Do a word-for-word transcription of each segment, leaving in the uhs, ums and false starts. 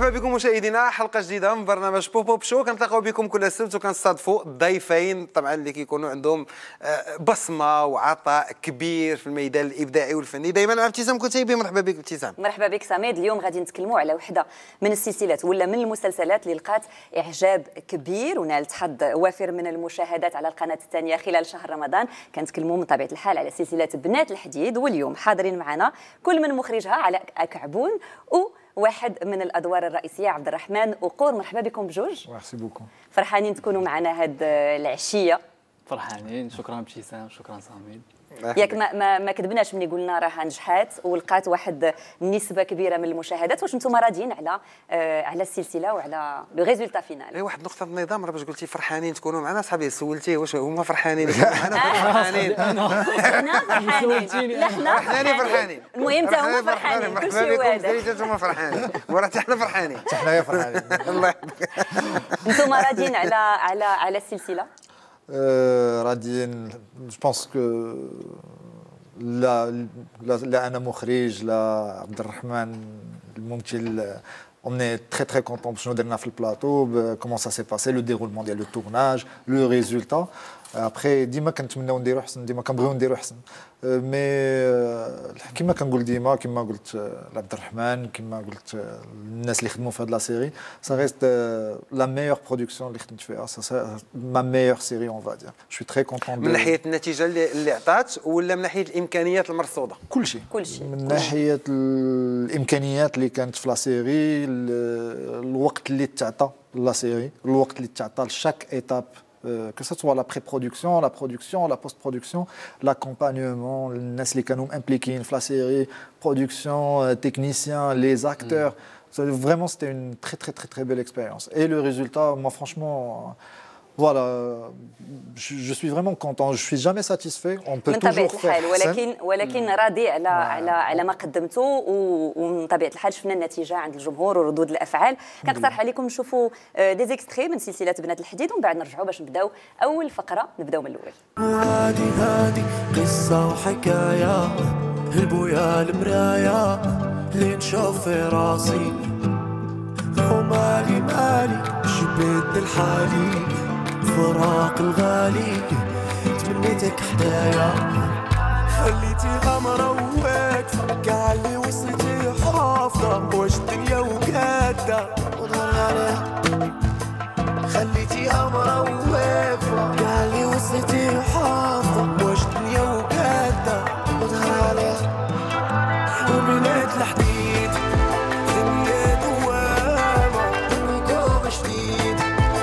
مرحبا بكم مشاهدينا، حلقه جديده من برنامج بوب اب شو. كنتلاقاو بكم كل سبت وكنستضيفوا ضيفين طبعا اللي كيكونوا عندهم بصمه وعطاء كبير في الميدان الابداعي والفني. دائما مع ابتسام كتيبي. مرحبا بك ابتسام. مرحبا بك سميد. اليوم غادي نتكلموا على وحده من السلسلات ولا من المسلسلات اللي لقات اعجاب كبير ونالت حظ وافر من المشاهدات على القناه الثانيه خلال شهر رمضان. كنتكلموا من طبيعه الحال على سلسله بنات الحديد، واليوم حاضرين معنا كل من مخرجها علاء كعبون و واحد من الادوار الرئيسيه عبد الرحمن وقور. مرحبا بكم بجوج. ميرسي بوكو. فرحانين تكونوا معنا هاد العشيه. فرحانين. شكرا ابتسام. شكرا سميد. ياك ما ما, ما كذبناش ملي قلنا راها نجحات ولقات واحد النسبه كبيره من المشاهدات. واش انتم راضيين على آه على السلسله وعلى لو ريزولتا فينال؟ اي واحد نقطه النظام. راه باش قلتي فرحانين تكونوا معنا صاحبي سولتيه واش هما فرحانين معنا فرحانين؟ حنا فرحانين. لا حنا فرحانين فرحانين. المهم حتى هما فرحانين. كلشي واضح. انتم فرحانين وراه حتى حنا فرحانين. حتى حنايا فرحانين. الله يحفظك. انتم راضيين على على على السلسله؟ راضيين. جو بونس كو لا لا انا مخرج لا عبد الرحمن الممثل. On est très très content باش درنا في البلاطو comment ça s'est passé, le déroulement ديال le tournage, le résultat. ابخي ديما كنتمناو نديرو احسن، ديما كنبغيو نديرو احسن. مي كيما كنقول ديما، كيما قلت لعبد الرحمن، كيما قلت الناس اللي خدموا في هاد لا سيري، سا ريست لا ميور برودكسيون اللي خدمت فيها، سا ما ميور سيري اون فا دير. جو سوي تري كونطون من ناحيه النتيجه اللي, اللي عطات ولا من ناحيه الامكانيات المرصوده؟ كلشي كلشي من ناحيه الامكانيات اللي كانت في لا سيري، الوقت اللي تعطى لا سيري، الوقت اللي تعطى لشاك ايتاب، que ce soit la pré-production, la production, la post-production, l'accompagnement, les gens qui sont impliqués dans la série, production, techniciens, les acteurs. Mm. Vraiment, c'était une très, très, très, très belle expérience. Et le résultat, moi, franchement, voilà, je, je suis vraiment content. Je suis jamais satisfait. On peut toujours faire. ولكن ولكن راضي على على على ما قدمته، ومن طبيعه الحال شفنا النتيجه عند الجمهور وردود الافعال. كنقترح عليكم نشوفوا دي زيكستري من سلسله بنات الحديد ومن بعد نرجعوا باش نبداو اول فقره. نبداو من الاول. هادي هادي قصه وحكايه، البويا المرايه اللي نشوف في راسي، ومالي مالي جبت الحالي، فراق الغالي تمنيتك حدايا، خليتيها مروقة كاع اللي وصيتي حافظة، واش الدنيا وقادة وظهر عليها، خليتيها مروقة كاع اللي وصيتي حافظة، واش الدنيا وقادة وظهر عليها، وبنات الحديد دنيا دوامة وقوم جديد.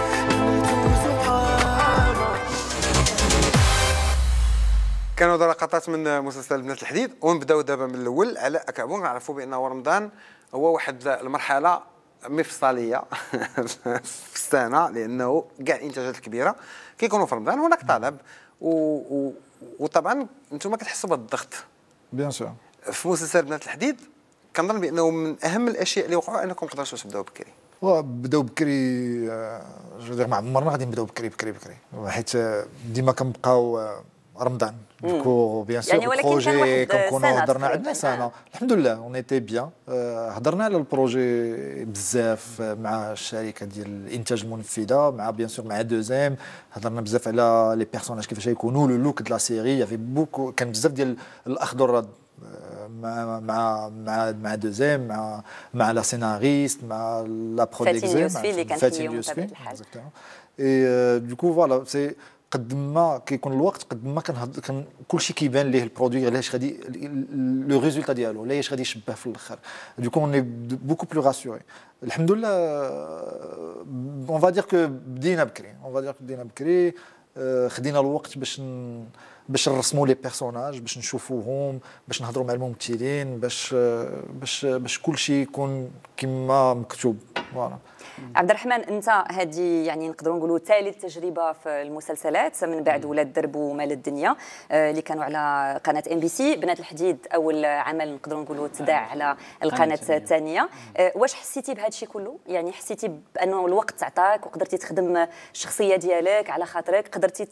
كانوا هذو لقطات من مسلسل بنات الحديد، ونبداو دابا من الاول. علاء كعبون نعرفوا بانه رمضان هو واحد المرحله مفصليه في السنه، لانه كاع الانتاجات الكبيره كيكونوا في رمضان. هناك طلب و... و... وطبعا انتم كتحسوا بالضغط. بيان سور. في مسلسل بنات الحديد كنظن بانه من اهم الاشياء اللي وقعوا انكم قدرتوا تبداو بكري. بداو بكري، جو دير ما عمرنا غادي نبداو بكري بكري بكري، حيت ديما كنبقاو رمضان. دوكو بيان سور البروجي كنكونوا هضرنا عندنا سنه الحمد لله اون ايتي بيان. هضرنا على البروجي بزاف مع الشركه ديال الانتاج المنفذه، مع بيان سور مع دوزيام. هضرنا بزاف على لي بيرسوناج كيفاش يكونوا، لو لوك دو لا سيري. يافي بوكو، كان بزاف ديال الاخذ والرد مع مع مع مع دوزيام، مع مع لا سيناريست، مع لا برودكسيون اللي كانت اليوم بطبيعه الحال. اي دوكو فوالا سي قد ما كيكون الوقت قد ما كان كان كلشي كيبان ليه البرودوي علاش غادي لو ريزولتا ديالو، علاش غادي يشبه في الاخر. دوكو اوني بوكو بلو راسيوري الحمد لله. اون فا دير كو بدينا بكري، اون فا دير كو بدينا بكري. خدينا الوقت باش باش نرسموا لي بيرسوناج، باش نشوفوهم، باش نهضروا مع الممثلين، باش باش باش كلشي يكون كما مكتوب. فوالا. عبد الرحمن، انت هذه يعني نقدروا نقولوا ثالث تجربه في المسلسلات من بعد ولاد درب ومال الدنيا اللي كانوا على قناه ام بي سي. بنات الحديد اول عمل نقدروا نقولوا تذاع على القناه الثانيه. واش حسيتي بهذا الشيء كله؟ يعني حسيتي بانه الوقت تعطاك وقدرتي تخدم الشخصيه ديالك على خاطرك، قدرتي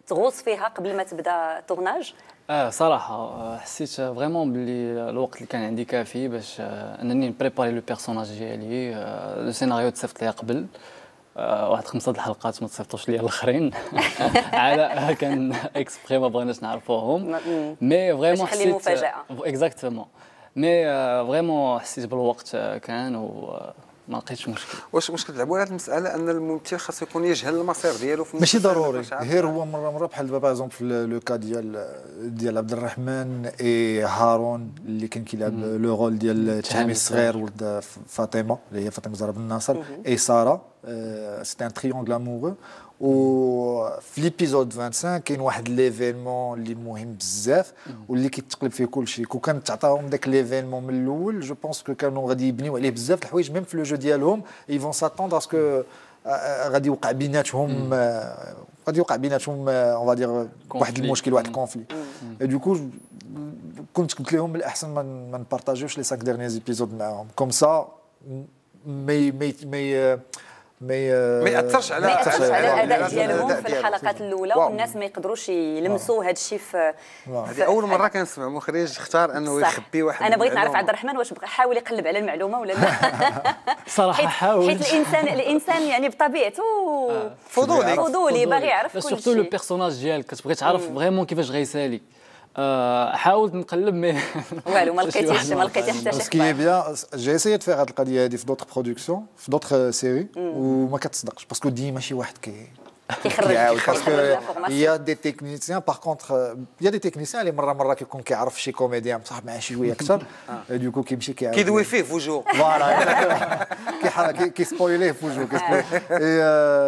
تغوص فيها قبل ما تبدا التورناج؟ اه صراحه آه، حسيت فريمون باللي الوقت اللي كان عندي كافي باش آه، انني نبريباري لو بيرسوناج ديالي. آه، لو سيناريو تصيفط ليا قبل آه، واحد خمسة د الحلقات ما تصيفطوش ليا الاخرين على كان اكسبري ما بغيناش نعرفوهم مي فريمون خلي مفاجاه. اكزاكتومون مي فريمون حسيت بالوقت آه، كان وما لقيتش مشكل. واش واش كتلعبوا على هذه المساله ان الممثل خاصو يكون يجهل المصير ديالو في ماشي المسلسل ضروري، باش عارف؟ غير هو مره مره بحال دابا باغ في لو كا ديال ديال عبد الرحمن اي هارون اللي كان كيلعب لو رول ديال تهامي الصغير ولد فاطمه اللي هي فاطمه زهرا بن ناصر اي ساره. سيتي ان تريونغل امورو. وفي ليبيزود خمسة وعشرين كاين واحد ليفينمون اللي مهم بزاف واللي كيتقلب فيه كل شيء. كون كانت تعطاهم داك ليفينمون من الاول جو بونس كو كانوا غادي يبنيو عليه بزاف الحوايج ميم في لو جو ديالهم يفون ساتوندر اسكو غادي يوقع بيناتهم غادي يوقع بيناتهم اون فادير واحد المشكل واحد الكونفلي. دوكو كنت قلت لهم من الاحسن ما نبارطاجيوش لي خمسة ديرنيي زيبيزود معاهم كوم سا مي مي مي مي ما ياثرش على ما ياثرش على الاداء ديالهم ديالهم في الحلقات الاولى والناس ما يقدروش يلمسوا هذا الشيء في هذه اول مره كنسمع مخرج اختار انه يخبي واحد. انا بغيت نعرف عبد الرحمن واش بغى حاول يقلب على المعلومه ولا لا. صراحه حاول حيت الانسان الانسان يعني بطبيعته فضولي فضولي باغي يعرف كل شيء. سورتو لو بيرسوناج ديالك كتبغي تعرف فريمون كيفاش غيسالي. أه حاولت نقلب مي والو ما لقيتيش ما لقيتي حتى شي سكي بيان. جي اسيي تفيغ هاد القضيه هادي في دوطخ برودكسيون في دوطخ سيري وما كتصدقش باسكو ديما شي واحد كي كيخرج باسكو يا دي تكنيسيان باغ كونتر يا دي تكنيسيان اللي مره مره كيكون كيعرف شي كوميديان بصح معاه شي شويه اكثر دوكو كيمشي كيعرف كيدوي فيه في وجهه فوالا كي سبويليه في وجهه كيسبويليه.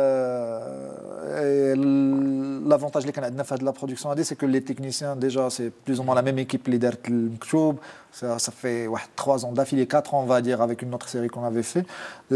L'avantage اللي كان عندنا في هذه لا برودكسيون هذه سي كو لي تكنيسيان ديجا سي بلوز او موان لا ميم ايكيب اللي دارت المكتوب. Ça, ça fait واحد trois ans d'affilée, quatre ans on va dire avec une autre série qu'on avait fait.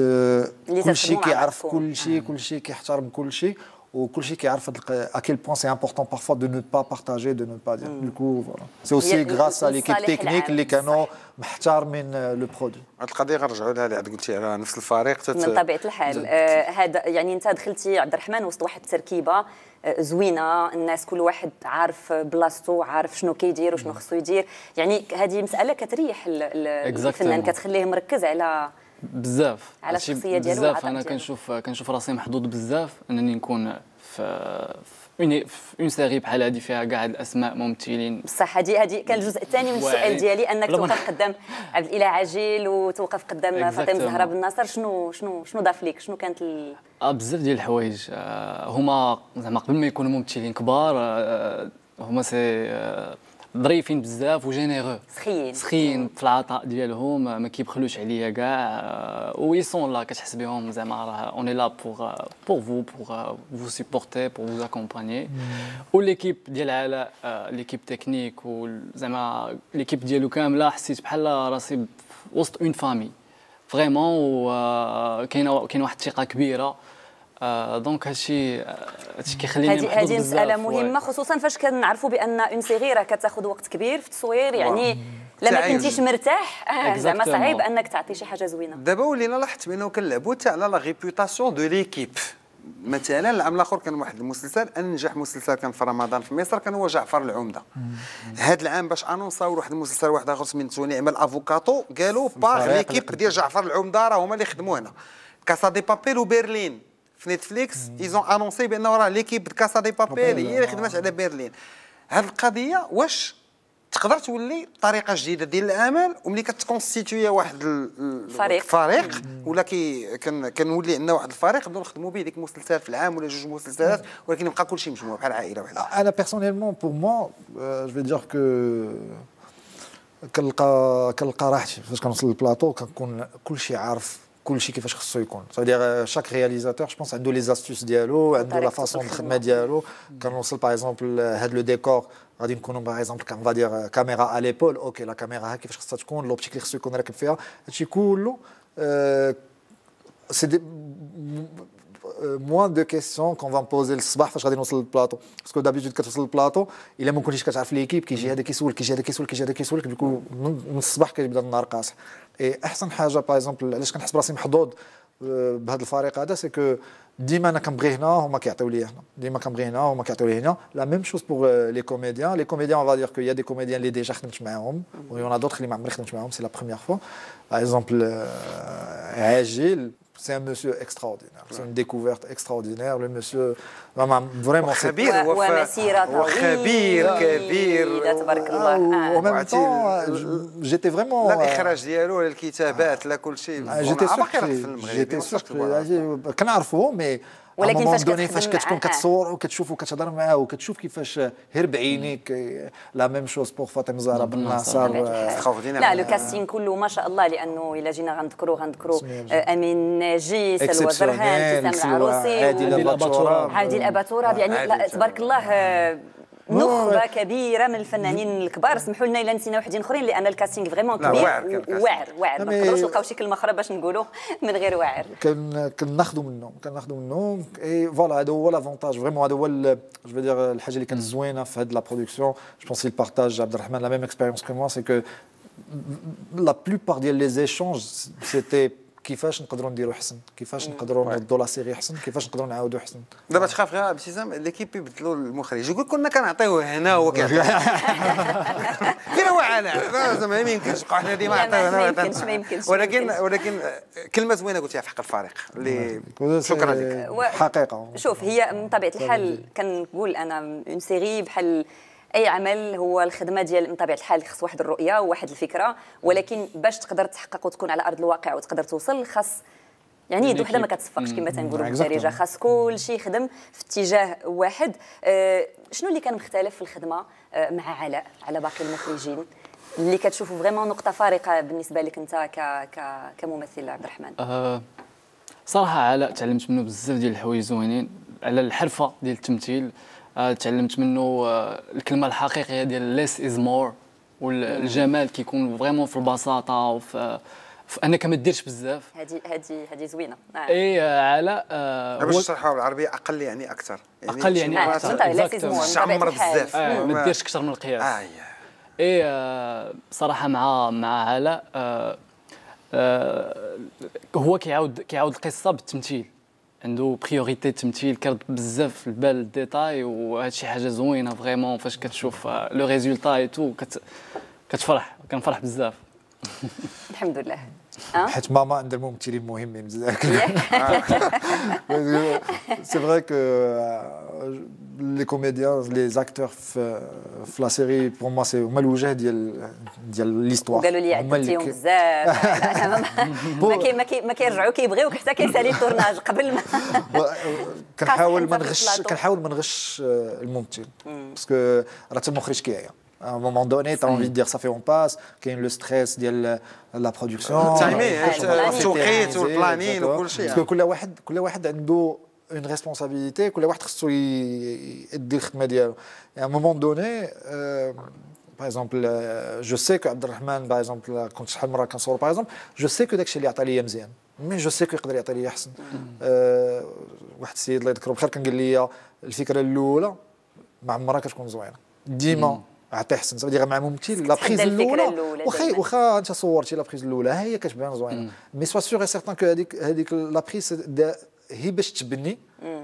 كل شيء كيعرف كل شيء كل شيء كيحترم كل شيء وكل شيء كيعرف à quel point c'est important parfois de ne pas partager, de ne pas dire. Du coup voilà. C'est aussi grâce à l'équipe technique اللي كانوا محترمين لو برودوي. هاد القضيه غنرجعوا لها اللي عاد قلتي على نفس الفريق من طبيعه الحال. هذا يعني انت دخلتي عبد الرحمن وسط واحد التركيبه زوينه، الناس كل واحد عارف بلاصتو عارف شنو كيدير وشنو خصو يدير، يعني هذه مساله كتريح الفنان كتخليه مركز على بزاف على الشخصيه ديالو. بزاف انا كنشوف كنشوف راسي محظوظ بزاف انني نكون في في اون سيري بحال هذه فيها كاع الاسماء ممثلين. بصح هذه هذه كان الجزء الثاني من السؤال ديالي انك توقف قدام عبد الاله عجيل وتوقف قدام فاطمه زهرا بن ناصر. شنو شنو شنو ضاف ليك؟ شنو كانت ال... اه بزاف ديال الحوايج. آه هما زعما قبل ما يكونوا ممثلين كبار آه هما سي آه ظريفين بزاف وجينيرو سخيين سخيين في العطاء ديالهم، ما كيبخلوش عليا كاع وي سون لا كتحس بهم زعما راه اوني لا بور بور فو بور فو سيبورتي بور فو اكومبانيي. وليكيب ديال علاء ليكيب تكنيك وزعما ليكيب ديالو كامله حسيت بحال راسي وسط اون فامي فريمون، وكاينه كاين واحد الثقه كبيره. آه دونك هادشي هادشي كيخليني محظوظ بزاف. هذه مساله مهمه خصوصا فاش كنعرفوا بان اون سيري راه كتاخذ وقت كبير في التصوير، يعني لما كنتيش مرتاح آه زعما صعيب انك تعطي شي حاجه زوينه. دابا ولينا لاحظت بانه كنلعبوا حتى على لا ريبوتاسيون دو ليكيب. مثلا العام الاخر كان واحد المسلسل انجح مسلسل كان في رمضان في مصر كان هو جعفر العمده. هذا العام باش انونساو واحد المسلسل واحد اخر سميتو نعم الافوكاتو قالوا باغ ليكيب ديال جعفر العمده راه هما اللي خدموا هنا. كاسا دي بابيل وبرلين في نتفليكس ايزون انونسي بانه راه ليكيب د كاسا دي بابيل هي اللي خدمت على برلين. هذه القضيه واش تقدر تولي طريقه جديده ديال العمل وملي كتكونستيتوي واحد الفريق فريق ولا كي كنولي عندنا واحد الفريق نبداو نخدموا به ديك المسلسلات في العام ولا جوج مسلسلات ولكن يبقى كلشي مجموع بحال عائله وحده. انا بيرسونيلمون بور موا جو في دير كو كنلقى كنلقى راحتي فاش كنوصل للبلاطو كنكون كلشي عارف كلشي كيفاش خصو يكون. سادير شاك رياليزاتور جو بونس عنده لي زاستوس ديالو عنده لا فاسون الخدمه ديالو. كنوصل باغ اكزومبل هاد لو ديكور غادي نكونوا باغ اكزومبل كان فادير كاميرا على ليبول اوكي لا كاميرا ها كيفاش خصها تكون لوبتيك اللي خصو يكون راكب فيها هادشي كله سي دي موان دو كيسيون كون فان بوزي الصباح فاش غادي نوصل للبلاطو باسكو دابيتود كتوصل للبلاطو الا ما كنتيش كتعرف ليكيب كيجي هذا كيسول كيجي هذا كيسول كيجي هذا كيسولك دوكو من الصباح كيبدا النهار قاصح. اي احسن حاجه باغ اكزومبل علاش كنحس براسي محظوظ بهذا الفريق هذا سي كو ديما انا كنبغي هنا هما كيعطيو لي هنا ديما كنبغي هنا هما كيعطيو لي هنا لا ميم شوز بوغ لي كوميديان لي كوميديان اون فا دير كو يا دي كوميديان اللي ديجا خدمت معاهم و يون دوطخ اللي ما عمري خدمت معاهم سي لا بروميير فوا باغ اكزومبل عاجل c'est un monsieur extraordinaire. C'est une découverte extraordinaire. Le monsieur, vraiment, vraiment, c'est خبير ومسيرة وخبير كبير تبارك الله. en même temps, j'étais vraiment. لا الإخراج ديالو لا الكتابات لا كل شيء. J'étais surpris. J'étais surpris. كنعرفوه مي ولكن فاش دوني فاش كتخدم كتكون معاه. كتصور وكتشوف وكتهضر معاه وكتشوف كيفاش هير بعينيك لا ميم شوز بوغ فاطمه زهره بن ناصر. لا لو كاستين كله ما شاء الله لانه الا جينا غنذكروا غنذكروا امين ناجي سلوى زرهان ابتسام العروسي عادل اباطوره عادل اباطوره يعني لا تبارك الله نخبه كبيره من الفنانين الكبار. سمحوا لنا الا نسينا وحدين اخرين لان الكاستينغ فريمون كبير واعر واعر ما نقدروش نلقاو شي كلمه اخرى باش نقولوا من غير واعر. كن كناخذوا منهم كناخذوا منهم اي فوالا هذا هو لافونتاج فريمون هذا هو جو دير الحاجه اللي كانت زوينه في هذه لا برودكسيون. جو بونس يل بارتاج عبد الرحمن لا ميم اكسبيريونس كو موا سي كو لا بلوبار ديال لي زيشونج سيتي كيفاش نقدروا نديروا حسن كيفاش نقدروا نردوا لا سيري حسن كيفاش نقدروا نعاودوا حسن. دابا تخاف غير ابتسام ليكيب يبدلوا المخرج يقول كنا كنعطيوه هنا هو كيعطي فين هو علاء زعما ما يمكنش نبقاو حنا ديما نعطيوه هنا ما يمكنش ما يمكنش ولكن ولكن كلمه زوينه قلتيها في حق الفريق اللي شكرا لك حقيقه. شوف هي من طبيعه الحال كنقول انا اون سيري بحال اي عمل هو الخدمه ديال من طبيعه الحال خص واحد الرؤيه وواحد الفكره ولكن باش تقدر تحقق وتكون على ارض الواقع وتقدر توصل خاص يعني يد وحده ما كتصفقش كما تنقولوا بالدارجه خاص كل شيء يخدم في اتجاه واحد. أه شنو اللي كان مختلف في الخدمه أه مع علاء على باقي المخرجين اللي كتشوفوا فريمون نقطه فارقه بالنسبه لك انت ك ك كممثل عبد الرحمن؟ أه صراحه علاء تعلمت منه بزاف ديال الحوايج زوينين على الحرفه ديال التمثيل. أه تعلمت منه أه الكلمه الحقيقيه ديال less is more والجمال كيكون فريمون في البساطه وفي انك ما ديرش بزاف. هذه هذه هذه زوينه. آه. اي علاء آه باش نشرحوها بالعربيه اقل يعني اكثر يعني اقل يعني اكثر شعمر بزاف آه ما ديرش اكثر من القياس. آه اي آه صراحه مع مع علاء آه آه هو كيعاود كيعاود القصه بالتمثيل عنده بريوريتي التمثيل كرد بزاف في البال الديتاي وهذا شي حاجه زوينه فريمون فاش كتشوف لو ريزولتا اي تو كتفرح كنفرح بزاف. الحمد لله. حيت ماما عندها الممثلين مهمين بزاف. سي فري كو لي كوميديان لي زاكتور في في لا سيري بور موا سي هما الوجه ديال ديال ليستوار. قالوا لي عدتيهم بزاف ما كي ما كيرجعوا كيبغيوك حتى كيسالي التورناج قبل ما كنحاول ما نغش كنحاول ما نغش الممثل باسكو راه حتى المخرج كيعيا. À un moment donné, tu as envie de dire ça fait on passe, qu'il y a le stress de la production. التوقيت والبلانين وكل شيء. Parce que كل واحد كل واحد عنده une responsabilité, كل واحد خصو يدير الخدمة ديالو. À un moment donné, par exemple, je sais que عبد الرحمن par exemple كنت شحال مرة كنصور par exemple, je sais que داكشي اللي عطى لي مزيان. مي جو سي كو يقدر يعطي لي احسن. واحد السيد الله يذكره بخير كان قال لي الفكرة الأولى ما عمرها كتكون زوينه. ديما عطي حسن صافي مع ممثل لا بريز الاولى واخا واخا انت صورتي لا بريز الاولى ها هي كتبان زوينه مي سوا سيغ سيغتان كو هذيك هذيك لا بريز هي باش تبني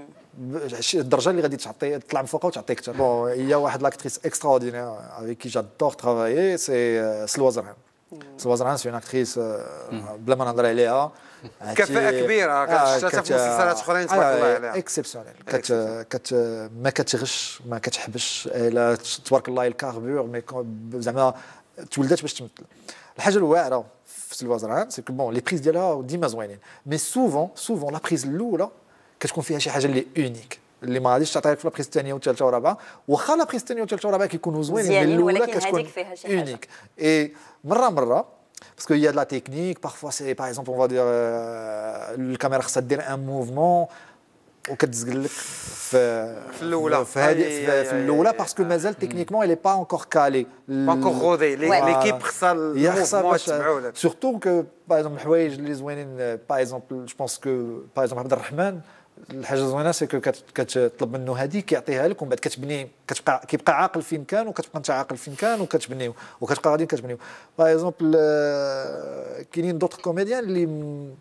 الدرجه اللي غادي تعطي تطلع من فوقها وتعطي اكثر. بون هي واحد لاكتريس اكستراوردينير افيك كي جادور ترافايي سي سلوى زرهان. سلوى زرهان سي اون اكتريس بلا ما نهضر عليها كفاءة كبيرة كتشوفها في مسلسلات اخرين تبارك الله عليها اكسبسيونيل كت كت ما كتغش ما كتحبش لا تبارك الله الكاربور مي زعما تولدات باش تمثل. الحاجه الواعره في سلوى زرهان سي كو بون لي بريز ديالها ديما زوينين مي سوفون سوفون لا بريز الاولى كتكون فيها شي حاجه اللي اونيك اللي ما غاديش تعطيها لك في لا بريز الثانيه والثالثه والرابعه واخا لا بريز الثانيه والثالثه والرابعه كيكونوا زوينين مي الاولى كتكون اونيك اي مره مره parce qu'il y a de la technique, parfois c'est par exemple on va dire euh, la caméra خصها دير un mouvement وكتزقل لك في في الاولى في هذه في الاولى باسكو مازال تكنيكمون elle est pas encore calée pas encore rodée l'équipe خصها الموفمون تبعوا surtout que par exemple الحوايج اللي زوينين par exemple je pense que par exemple عبد الرحمن الحاجه زوينه سي كو كتطلب منه هذيك كيعطيها لك ومن بعد كتبني كتبقى كيبقى عاقل فين كان وكتبقى انت عاقل فين كان وكتبنيو وكتبقى غادي كتبنيو باغ اكزومبل كاينين دوطخ كوميديان اللي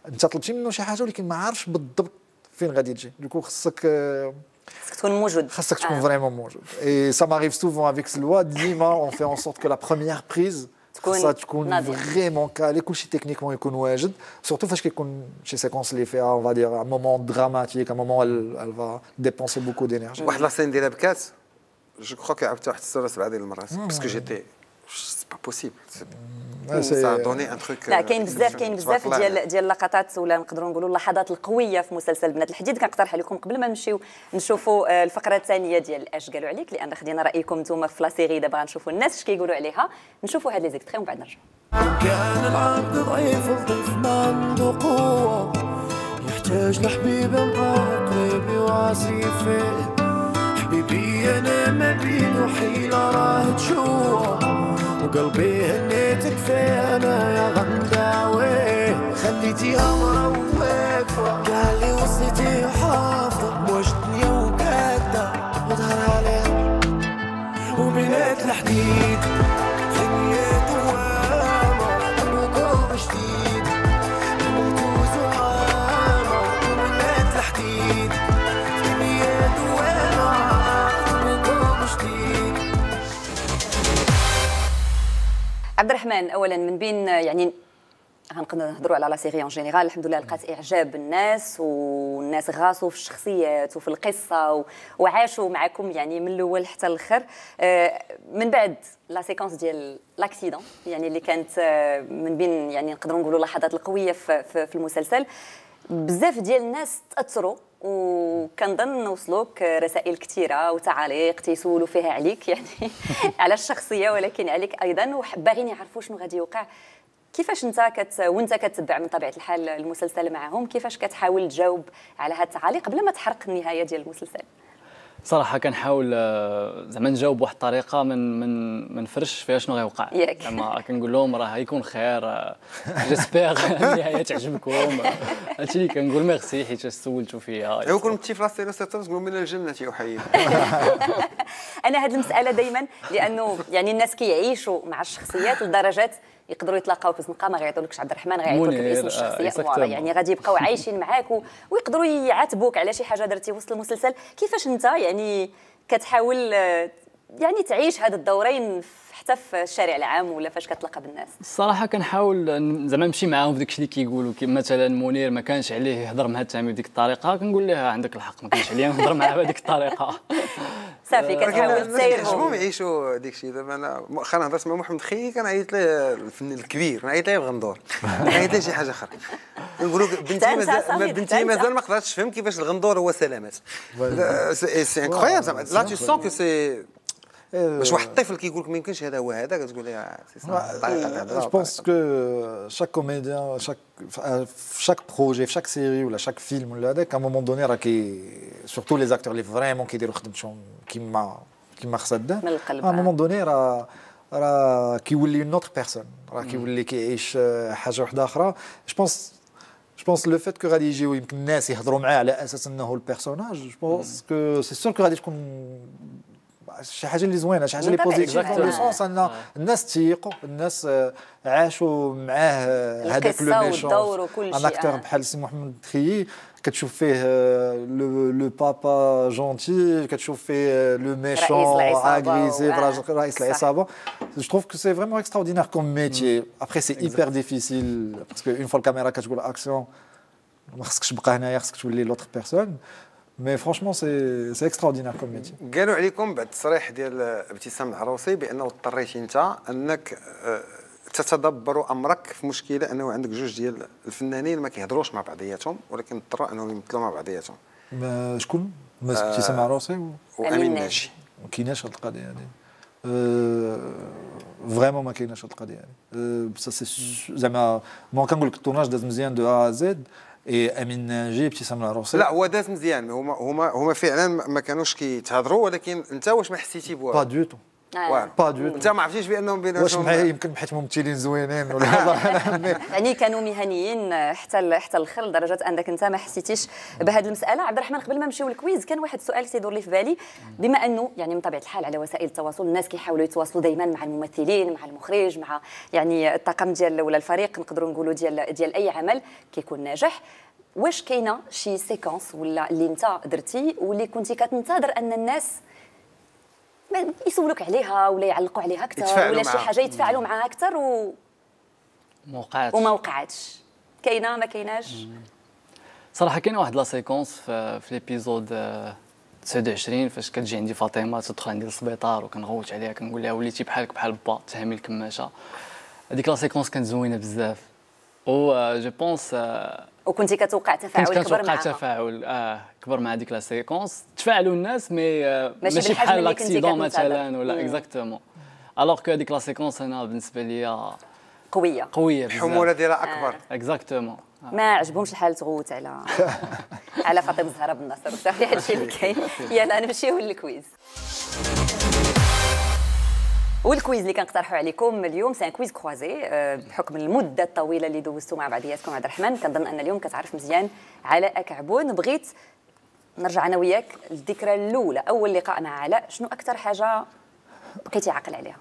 انت طلبتي منه شي حاجه ولكن ما عارفش بالضبط فين غادي تجي دوكو خصك خصك تكون موجود خاصك تكون فريمون موجود. اي سا ماريف سوفون افيك سلوا ديما اون في اون سورت كو لا بروميير بريز خاصها تكون فريمون كالي كلشي تكنيكمون يكون واجد سورتو فاش كيكون شي سيكونس اللي فيها اون فادير ان مومون دراماتيك ان مومون ال فا ديبونسي بوكو دينيرجي. واحد لاسين ديالها بكات جو كخوا كي عاودت واحد السر سبعه ديال المرات باسكو جيتي سي با بوسيبل سا دوني ان تروك. لا كاين بزاف كاين بزاف ديال ديال اللقطات ولا نقدروا نقولوا اللحظات القويه في مسلسل بنات الحديد. كنقترح عليكم قبل ما نمشيو نشوفوا الفقره الثانيه ديال اش قالوا عليك لان خدينا رايكم نتوما في لا سيري. دابا غنشوفوا الناس اش كيقولوا عليها. نشوفوا هاد لي زيكتري ومن بعد نرجعوا. كان العبد ضعيف الضيف ما عنده قوة يحتاج لحبيب معاه قريب يواسي فيه. حبيبي أنا ما بين وحيلة راه تشوه وقلبي هنيتك فيه أنا يا غنداوي. خليتيها مروقة قال لي وصيتي حافظة واش الدنيا وقادة وظهر عليها وبنات الحديد دنيا دوامة الوقوف جديد موتوز وعامة وبنات الحديد دنيا دوامة الوقوف جديد. عبد الرحمن اولا من بين يعني غنقدروا نهضروا على لا سيري اون جينيرال الحمد لله لقات اعجاب الناس والناس غاصوا في الشخصيات وفي القصه و... وعاشوا معكم يعني من الاول حتى الاخر. آه من بعد لا سيكونس ديال لاكسيدون يعني اللي كانت آه من بين يعني نقدروا نقولوا اللحظات القويه في, في, في المسلسل بزاف ديال الناس تاثروا وكنظن وصلوك رسائل كثيره وتعاليق تيسولوا فيها عليك يعني على الشخصيه ولكن عليك ايضا وباغيين يعرفوا شنو غادي يوقع. كيفاش انت كت وانت كتتبع من طبيعه الحال المسلسل معهم كيفاش كتحاول تجاوب على هذه التعاليق قبل ما تحرق النهايه ديال المسلسل؟ صراحه كنحاول زعما نجاوب بواحد الطريقه من من ما نفرش فيها شنو غيوقع زعما كنقول لهم راه يكون خير جيسبيغ النهايه تعجبكم. هادشي اللي كنقول ميرسي حيت سولتوا فيا. ايوا كنتي في لاصيري سيتوز تقول من الجنه يحيي. انا هذه المساله دائما لانه يعني الناس كيعيشوا مع الشخصيات لدرجه يقدروا يتلاقاو في الزنقه ما غيعطولكش عبد الرحمن غيعطوك باسم الشخصيه آه يعني غادي يبقاو عايشين معاك و... ويقدروا يعاتبوك على شي حاجه درتي وسط المسلسل. كيفاش انت يعني كتحاول يعني تعيش هذا الدورين حتى في الشارع العام ولا فاش كتلاقى بالناس؟ الصراحه كنحاول زعما نمشي معاهم في داكشي اللي كيقولوا كيما مثلا منير ما كانش عليه يهضر مع التامي بديك الطريقه كنقول له عندك الحق ما كانش عليا نهضر معاه بهذيك الطريقه. صافي كتحاول تسيرهم. كيعجبهم يعيشوا داك الشيء. دابا انا مؤخرا هضرت مع محمد خيي كنعيط ليه الفنان الكبير نعيط ليه الغندور نعيط ليه شي حاجه اخرى نقولوا بنتي مازال بنتي مازال ما قدرتش تفهم كيفاش الغندور هو سلامات. سي انكرويابل زعما لا تو سون كو سي باش واحد الطفل كيقول لك ما يمكنش هذا هو هذا كتقول ليه سي طريقه هذا. جو بونس كو شاك كوميديان شاك في شاك بروجي في شاك سيري ولا شاك فيلم ولا هذاك ا مومون دوني راه كي سورتو لي زاكتور اللي فريمون كيديروا خدمتهم كيما كيما خصها دار من القلب ا مومون دوني راه راه كيولي اون اوتر بيرسون راه كيولي كيعيش حاجه واحده اخرى. جو بونس جو بونس لو فيت كو غادي يجيو يمكن الناس يهضروا معاه على اساس انه البيرسوناج جو بونس كو سي سور كو غادي تكون شي حاجه اللي زوينه شي حاجه اللي بوزيتيف في لو سونس ان الناس تيقوا الناس عاشوا معاه هذاك لو ميشون ان اكتور بحال سي محمد خيي كتشوف فيه لو لو بابا جونتي كتشوف فيه لو ميشون اغريسيف رئيس العصابه. جو تروف كو سي فريمون اكستراوردينير كوم ميتي. ابري سي ايبر ديفيسيل باسكو اون فوا الكاميرا كتقول اكسيون ما خصكش تبقى هنايا خصك تولي لوتر بيرسون. مي فرونشمون سي سي اكستراوردينير كوم ميتي. قالوا عليكم بعد التصريح ديال ابتسام العروسي بانه اضطريتي انت انك تتدبر امرك في مشكله انه عندك جوج ديال الفنانين ما كيهضروش مع بعضياتهم ولكن اضطروا انهم يمثلوا مع بعضياتهم. شكون؟ ابتسام العروسي وامين ناجي. ما كايناش هذه القضيه هذه. فريمون ما كايناش هذه القضيه هذه. بصح زعما ما كنقول لك التورناج داز مزيان دو ا زد. اي امين ناجي ابتسام العروسي لا هو داز مزيان. هما هما هما فعلا ما كانوش كيتهضروا ولكن انت واش ما حسيتي بواه؟ با دو تو والو با دو انت ما عرفتيش بانهم واش بيناتهم معايا يمكن بحيت ممثلين زوينين ولا يعني كانوا مهنيين حتى ال- حتى الاخر لدرجه انك انت ما حسيتيش بهذه المساله. عبد الرحمن قبل ما نمشيو للكويز كان واحد السؤال تيدور لي في بالي، بما انه يعني من طبيعه الحال على وسائل التواصل الناس كيحاولوا يتواصلوا دائما مع الممثلين مع المخرج مع يعني الطاقم ديال ولا الفريق نقدروا نقولوا ديال ديال اي عمل كيكون ناجح. واش كاينه شي سيكونس ولا اللي انت درتي واللي كنتي كتنتظر ان الناس ما يسولوك عليها ولا يعلقوا عليها اكثر يتفاعلوا ولا شي معها. حاجه يتفاعلوا معها اكثر و... ما وقعتش وما وقعتش؟ كاينه ما كايناش؟ صراحه كاينه واحد لا سيكونس في, في ليبيزود آه، تسعة وعشرين فاش كتجي عندي فاطمه تدخل عندي للسبيطار وكنغوت عليها كنقول لها وليتي بحالك بحال با تهمي الكماشه. هذيك لا سيكونس كانت زوينه بزاف و جو بونس وكنتي كتوقع تفاعل كنت كبر كنتوقع معها؟ تفاعل اه كبر مع هذيك لا سيكونس. تفاعلوا الناس مي آه، ماشي ماشي بالحجم بحال اللي كنتي لاكسيدون كتنتظر. مثلا ولا مم. اكزاكتومون. الوغ كو هذيك لا سيكونس انا بالنسبه لي قويه. قويه بزاف. الحموله ديالها اكبر. اكزاكتومون. ما عجبهمش الحال تغوت على على فاطمه الزهراء بن ناصر وصافي هادشي اللي كاين. يلا نمشيو للكويز. والكويز اللي كنقترحوا عليكم اليوم سي ان كويز كروازي بحكم المده الطويله اللي دوزتوا مع بعضياتكم. عبد الرحمن كنظن ان اليوم كتعرف مزيان علاء كعبون. بغيت نرجع انا وياك للذكرى الاولى، اول لقاء مع علاء. شنو اكثر حاجه بقيتي عاقل عليها؟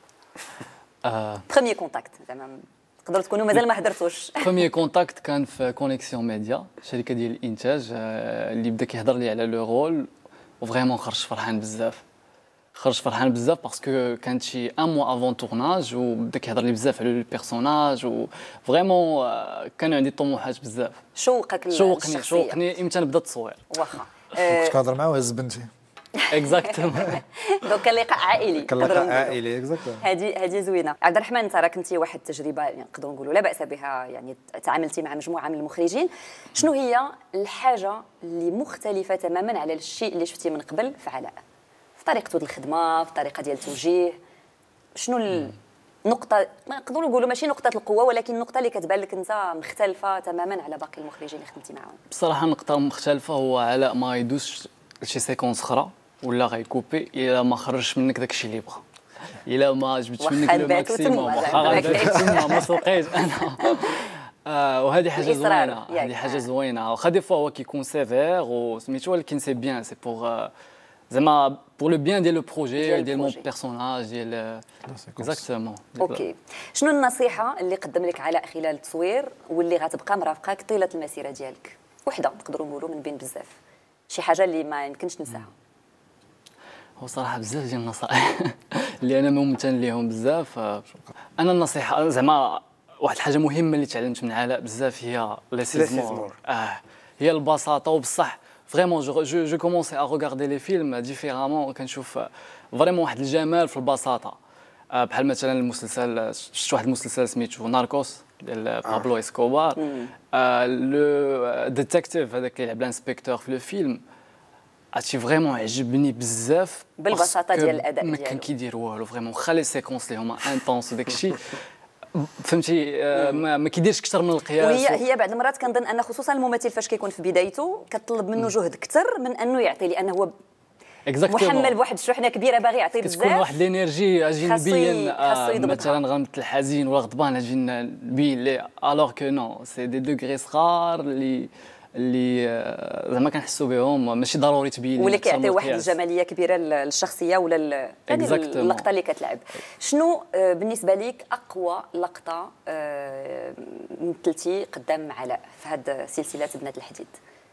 آه. بخوميي كونتاكت زعما تقدروا تكونوا مازال ما هضرتوش. بروميير كونتاكت كان في كونيكسيون ميديا، شركه ديال الانتاج آه، اللي بدا كيهضر لي على لو رول وفريمون خرج فرحان بزاف. خرج فرحان بزاف باسكو كانت شي ان موا افون تورناج وبدا كيهضر لي بزاف على البيرسوناج وفريمون آه، كانوا عندي طموحات بزاف. شوقك شوقني للشخصية. شوقني امتى نبدا التصوير. واخا كنت كنهضر معاه وهز بنتي اكزاكتومون. دونك كان لقاء عائلي. كان نقدروا لقاء نقولوا. عائلي اكزاكتومون. هذه هذه زوينه. عبد الرحمن انت راه كنتي واحد التجربه يعني نقدروا نقولوا لا باس بها، يعني تعاملتي مع مجموعه من المخرجين. شنو هي الحاجه اللي مختلفه تماما على الشيء اللي شفتي من قبل في علاء؟ في طريقته ديال الخدمه، في طريقه ديال التوجيه. شنو النقطه ما نقدروا نقولوا ماشي نقطه القوه ولكن النقطه اللي كتبان لك انت مختلفه تماما على باقي المخرجين اللي خدمتي معاهم؟ بصراحه نقطه مختلفه هو علاء ما يدوزش لشي سيكونس اخرى ولا غيكوبي الا ما خرجش منك داك الشيء اللي بغا، الا ما جبتش واخا منك لو الباتو ماكسيموم تما واخا زعما غنبات تما ما سوقيش انا. آه وهذه حاجه الإصرار زوينه، ياك. هذه حاجه زوينه. واخا دي فوا هو كيكون سيفير وسميتو ولكن سي بيان سي بوغ زعما بور لو بيان ديال لو بروجي ديال ديال مون البروجي. بيرسوناج ديال اكزاكتومون. اوكي. شنو النصيحه اللي قدم لك علاء خلال التصوير واللي غتبقى مرافقاك طيله المسيره ديالك؟ وحده نقدروا نقولوا من بين بزاف، شي حاجه اللي ما يمكنش تنساها. هو صراحه بزاف ديال النصائح اللي انا ممتن ليهم بزاف. انا النصيحه زعما واحد الحاجه مهمه اللي تعلمت من علاء بزاف هي ليسيزمور. اه هي البساطه وبصح فريمون جو جو جو كومونسي ا ريغاردي لي فيلم ديفيرامون كنشوف فريمون واحد الجمال في البساطه. آه بحال مثلا المسلسل شفت واحد المسلسل سميتو ناركوس ديال بابلو اسكوبار. آه لو ديتيكتيف هذاك اللي لعب الانسبكتور في لو فيلم هادشي فريمون عجبني بزاف بالبساطه ديال الاداء ما ديالو. كان كيدير والو فريمون خا لي سيكونس اللي هما انتونس وداك الشيء فهمتي آه ما, ما كيديرش اكثر من القياس. وهي هي بعض المرات كنظن ان خصوصا الممثل فاش كيكون في بدايته كتطلب منه جهد اكثر من انه يعطي، لانه هو محمل بواحد الشحنه كبيره باغي يعطي بزاف. كتكون واحد الانرجي اجي خاصو نبين ي- آه خاصو يضبطها. مثلا غنمثل الحزين ولا غضبان اجي نبين ليه الوغ كو نو سي دي دوغري صغار اللي اللي آه، زعما كنحسوا بهم ماشي ضروري تبين لي واللي أكثر من كيعطي واحد القياس. الجماليه كبيره للشخصيه ولا ال- يعني Exactement. اللقطه اللي كتلعب. شنو آه، بالنسبه ليك اقوى لقطه آه، مثلتي قدام علاء في هذه سلسله بنات الحديد؟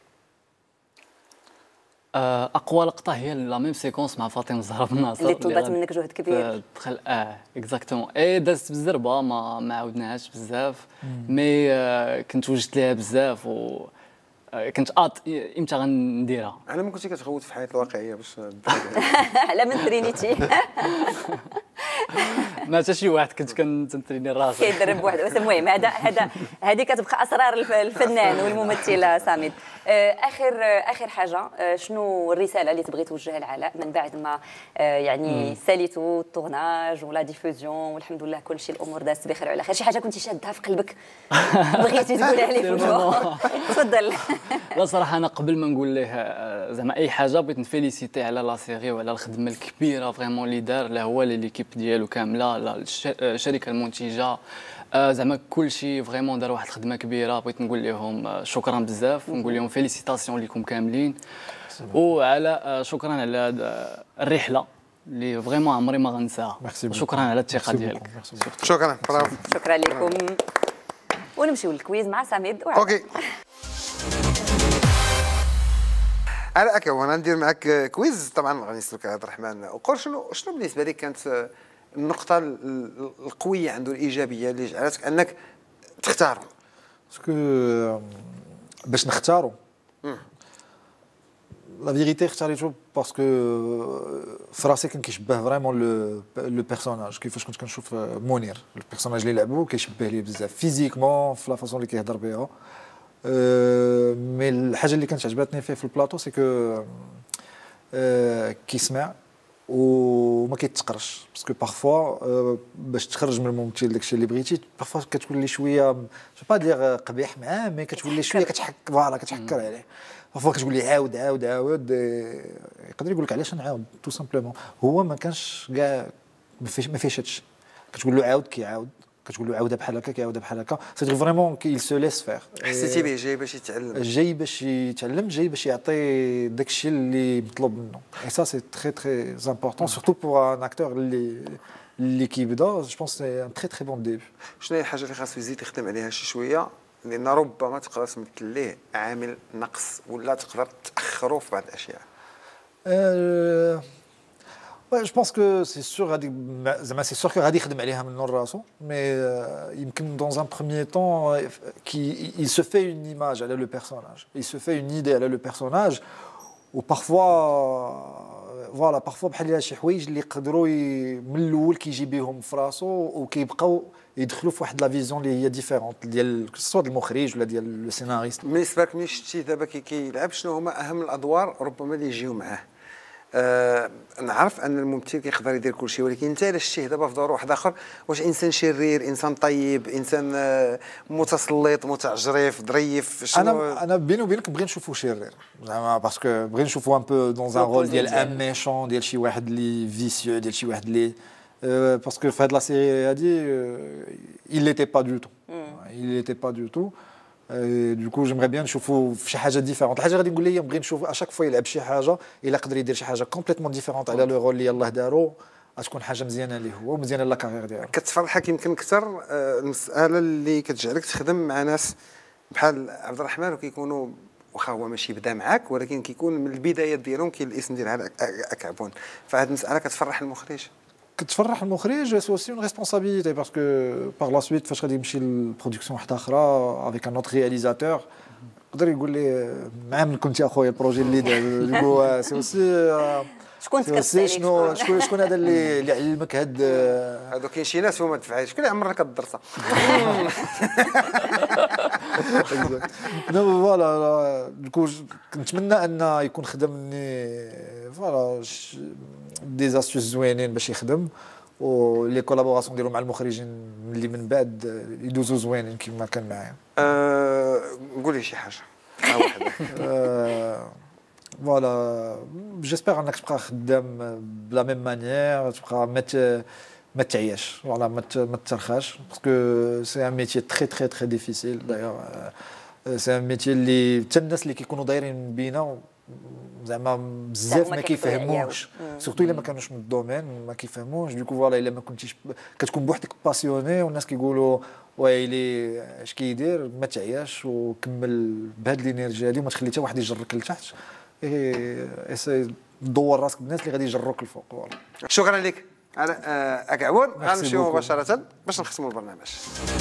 آه، اقوى لقطه هي لا ميم سيكونس مع فاطمه الزهراء بن ناصر اللي طلبت منك جهد كبير. دخل اه اكزاكتومون اي دازت بالزربه ما ما عاودناهاش بزاف مي آه كنت وجدت ليها بزاف و آه، كنت اط امتى غنديرها. انا ما كنتش كتغوت في الحياه الواقعيه باش على من ترينيتي ما حتى شي واحد كنت كنتريني راسي. كيدرب واحد. المهم هذا هذا هذه كتبقى اسرار الف- الفنان والممثل صامد. اخر اخر حاجه، شنو الرساله اللي تبغي توجهها لعلاء من بعد ما يعني ساليتو التورناج ولا ديفوزيون والحمد لله كل شيء الامور دازت بخير وعلى خير، شي حاجه كنتي شادها في قلبك بغيتي تقولها ليه في الجو؟ تفضل. لا صراحه انا قبل ما نقول ليه زعما اي حاجه بغيت نفيليسيتي على لا سيري وعلى الخدمه الكبيره فريمون اللي دار، لا هو ليكيب ديالو كامله، لا الشركه المنتجه، زعما كل شيء فريمون دار واحد الخدمه كبيره. بغيت نقول لهم شكرا بزاف ونقول لهم فيليسيتاسيون ليكم كاملين، وعلى شكرا على الرحله اللي فريمون عمري ما غنساها. شكرا على الثقه ديالك. شكرا برافو. شكرا لكم. ونمشيو للكويز مع سميد. اوكي على اكا وانا ندير معك كويز. طبعا غادي نسلك عبد الرحمن وقول شنو شنو بالنسبه لك كانت النقطه القويه عنده الايجابيه اللي جعلتك انك تختاروا؟ باسكو باش نختاروا لا فيغيتي اختاريتو باسكو في راسي كان كيشبه فريمون لو لو بيرسوناج. كيفاش كنت كنشوف منير البيرسوناج اللي لعبو كيشبه لي بزاف فيزيكمون في لا فاصون اللي كيهضر بها. مي الحاجه اللي كانت عجبتني فيه في البلاطو سي كو كيسمع وما كيتقرش، باسكو بارفوا باش تخرج من الممثل داكشي اللي بغيتي بارفوا كتولي شويه جو با دير قبيح معاه، مي كتولي شويه كتحك فوالا كتحكر عليه. بارفوا كتقول لي عاود عاود عاود، يقدر يقول لك علاش نعاود تو سامبلومون. هو ما كانش كاع ما فيش ما فيش هادشي، كتقول له عاود كيعاود، كتقول له عاودها بحال هكا كيعاودها بحال هكا. سي فريمون كي سو ليس فير. حسيتي به جاي باش يتعلم، جاي باش يتعلم، جاي باش يعطي داكشي اللي مطلوب منه. اي سا سي تري تري امبورطون سورتو بور ان اكتور اللي اللي كيبدا. جو بونس سي ان تري تري بون ديبي. شنو هي الحاجه اللي خاصو يزيد يخدم عليها شي شويه، لان ربما تقدر تمثل ليه عامل نقص ولا تقدر تاخروا في بعض الاشياء؟ أه Ouais, je pense que c'est sûr, c'est sûr que غادي يخدم عليها من راسو، mais يمكن dans un premier temps qui il se fait une image على le personnage, il se fait une idée على le personnage و parfois voilà parfois بحال شي حوايج اللي يقدروا من الاول كيجي بهم في راسو وكيبقاو يدخلوا في واحد لا فيزيون اللي هي ديفيرونت ديال سواء المخرج ولا ديال لو سيناريست. بالنسبه لك ملي شتي دابا كي كيلعب شنو هما اهم الادوار ربما اللي يجيو معاه؟ أه نعرف ان الممثل كيقدر يدير كل شيء، ولكن انت الا شتيه دابا في دور واحد اخر، واش انسان شرير، انسان طيب، انسان متسلط، متعجرف، ظريف؟ شنو؟ انا انا بيني وبينك بغي نشوفو شرير زعما باسكو بغي نشوفو ان بو دون ان رول ديال ان ميشون، ديال شي واحد اللي فيسيو، ديال شي واحد اللي باسكو في هاد لا سيري هادي il n'était pas du tout il n'était pas du tout. دو كو جيمغي بيان نشوفو في شي حاجه ديفيرونت. الحاجه غادي نقول لي نبغي نشوف اشاك فوا يلعب شي حاجه الا قدر يدير شي حاجه كومبليتمون ديفيرونت على لو رول اللي يلاه دارو، غتكون حاجه مزيانه ليه هو ومزيانه لا كارير ديالو. كتفرحك يمكن اكثر المساله اللي كتجعلك تخدم مع ناس بحال عبد الرحمن وكيكونوا واخا هو ماشي بدا معاك ولكن كيكون من البدايات ديالهم كاين الاسم ديال اكعبون، فهاد المساله كتفرح المخرج؟ كتفرح المخرج. سي اوسي اون ريسبونسابيلتي باسكو باغ لا سويت فاش غادي يمشي للبرودكسيون واحده اخرى افيك ان اوتر رياليزاتور يقدر يقول لي مع من كنتي اخويا البروجي اللي دار. سي اوسي شكون تكرس عليك؟ شنو شكون شكون هذا اللي اللي علمك هاد هادو؟ كاين شي ناس هما دفعات شكون اللي عمرك كدرسها؟ نو فوالا دوكو كنتمنى ان يكون خدمني فوالا دي زاستوس زوينين باش يخدم، ولي كولابوراسيون ديالو مع المخرجين اللي من بعد يدوزو زوينين كيما كان معايا. أه قول لي شي حاجه واحده. فوالا جيسبر انك تبقى خدام بلا ميم مانيير، تبقى ما ما تعياش فوالا ما ترخاش باسكو سي ان ميتي تري تري تري ديفيسيل. دايوغ سي ان ميتي اللي حتى الناس اللي كيكونوا دايرين بينا زعما بزاف ما كيفهموش، سورتو الا ما كانوش من الدومين ما كيفهموش. دوكو فوالا الا ما كنتيش كتكون بوحدك باسيوني والناس كيقولوا ويلي اش كيدير، ما تعياش وكمل بهاد الانرجي هادي وما تخلي حتى واحد يجرك لتحت. اي دور راسك بالناس اللي غادي يجروك الفوق. فوالا شكرا لك على اكعبون. غنمشيو مباشره باش نختموا البرنامج.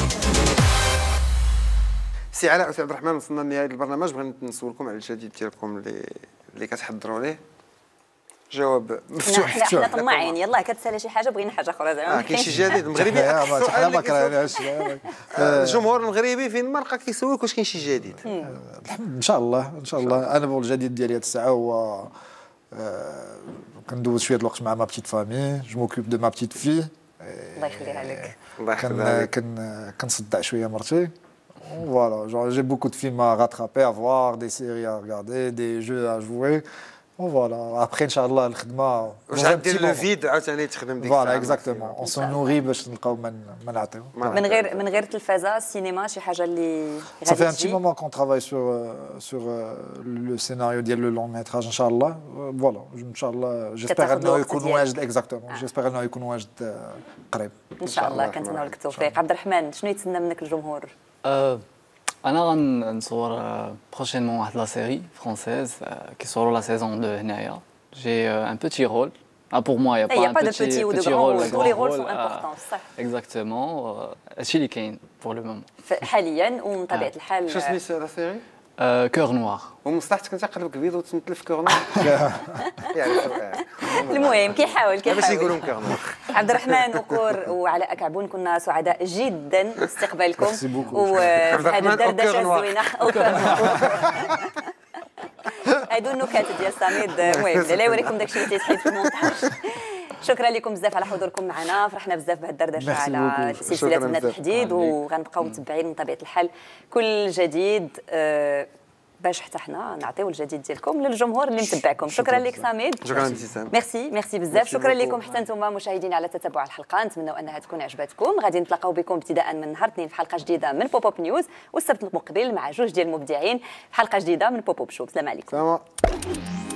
سي علاء وسي عبد الرحمن، وصلنا لنهايه البرنامج. بغيت نسولكم على الجديد ديالكم اللي اللي كتحضروا ليه. جواب مفتوح. حنا حنا طماعين. يلاه كتسالي شي حاجه بغينا حاجه اخرى زعما. اه كاين شي جديد مغربي. حنا ما كرهناش. الجمهور المغربي فين ما لقى كيسولك واش كاين شي جديد. ان شاء الله ان شاء الله. انا بقول الجديد ديالي هاد الساعه هو كندوز شويه الوقت مع ما بتيت فامي. جو موكوب دو ما بتيت في. الله يخليها لك. الله يخليها لك. كن كنصدع شويه مرتي. Voilà, genre, j'ai beaucoup de films à rattraper, à voir, des séries à regarder, des jeux à jouer. Bon, voilà. Après, Inch'Allah, الخدمة. واش غدير لو فيد عاوتاني تخدم ديك Voilà, exactement. On se nourrit باش نلقاو ما نعطيو. من غير من غير التلفازه السينما شي حاجه اللي Ça fait un petit moment qu'on travaille sur sur le scénario ديال le long métrage Inch'Allah. Voilà, Inch'Allah, j'espère انه يكون واجد exactement. J'espère انه يكون واجد قريب. ان شاء الله كنتمنوا لك التوفيق. عبد الرحمن شنو يتسنى منك الجمهور؟ انا غنصور بروشينمون واحد لا سيري فرونسيز كيصوروا لا سيزون دو هنايا. جي ان بوتي رول. Ah, pour moi, il n'y a pas un petit, petit rôle. Tous les rôles sont importants, ça. Exactement. C'est اللي كاين pour le moment. حاليا ومن طبيعة الحال. شو سميت لا سيري؟ كور نوار. ومصلحتك انت قلبك بيض وتمثل في كور نوار. المهم كيحاول كيحاول. باش يقولوا كور نوار. عبد الرحمن وكور وعلاء كعبون كنا سعداء جدا باستقبالكم وفي هذه الدردشه الزوينه. هادو النكات ديال سميد. المهم لا يوريكم داكشي اللي تيتحيد في المونتاج. شكرا لكم بزاف على حضوركم معنا. فرحنا بزاف بهاد الدردشه على سلسله بنات الحديد وغنبقاو متبعين من طبيعه الحال كل جديد باش حتى حنا نعطيو الجديد ديالكم للجمهور اللي متبعكم. شكرا لك سميد. شكرا ابتسام. ميرسي ميرسي بزاف. شكرا لكم حتى نتوما مشاهدين على تتبع الحلقه. نتمنوا انها تكون عجبتكم. غادي نتلاقاو بكم ابتداء من نهار اثنين في حلقه جديده من بوب اب نيوز والسبت المقبل مع جوج ديال المبدعين في حلقه جديده من بوب اب شو. السلام عليكم. سلام.